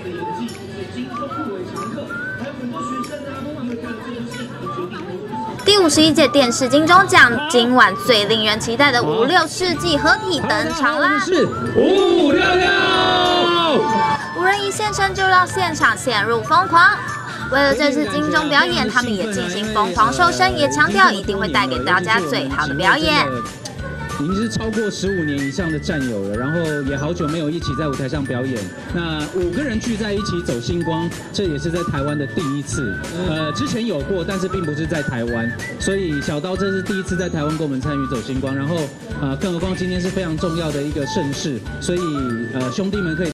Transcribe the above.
的演技，是金钟入围常客，还有很多学生啊，通常会看这部戏，决定。 第51届电视金钟奖，今晚最令人期待的5、6世纪合体登场啦！ 是566， 无人一现身就让现场陷入疯狂。为了这次金钟表演，他们也进行疯狂瘦身，也强调一定会带给大家最好的表演。 已经是超过15年以上的战友了，然后也好久没有一起在舞台上表演。那5个人聚在一起走星光，这也是在台湾的第一次。之前有过，但是并不是在台湾，所以小刀这是第一次在台湾跟我们参与走星光。然后更何况今天是非常重要的一个盛事，所以兄弟们可以。